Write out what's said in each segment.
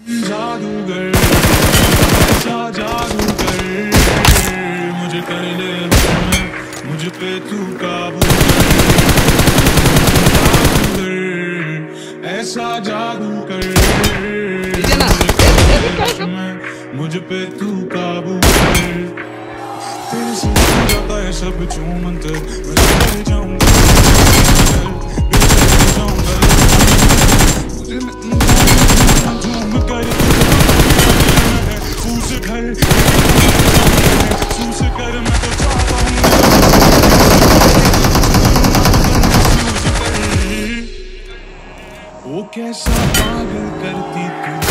जादूगर ऐसा जादूगर मुझे कर ले मुझ पे तू काबू जादूगर ऐसा जादू कर मुझ पे तू काबू कर तेरे से हो जाता है सब चूमंतर मैं जाऊंगा वो कैसा पागल करती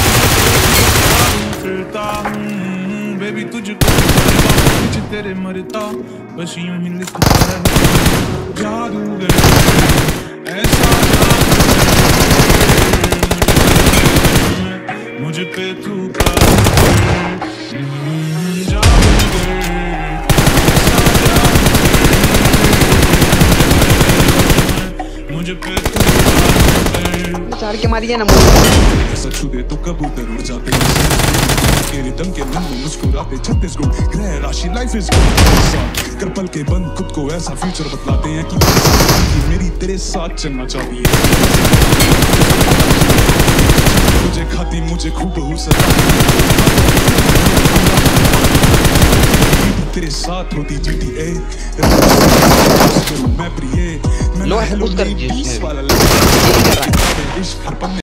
तू फिरता हूँ बेबी तुझको कुछ तेरे मरता बस यूं ही लिखता है जादूगर ऐसा जादूगर मुझ पे तू मुझे पे चार के मारिए ना ऐसा छू दे तो कबूतर उड़ जाते के रिदम के मन में मुस्कुराते 36 गुण ग्रह राशि लाइफ इज गुड कर पल के बंद खुद को ऐसा फ्यूचर बतलाते हैं कि मेरी तेरे साथ चलना चाहती है मुझे खाती मुझे खूब सदा तेरे साथ होती GTA मैं प्रिय मैं हेलो 20 वाला इश्क हर पल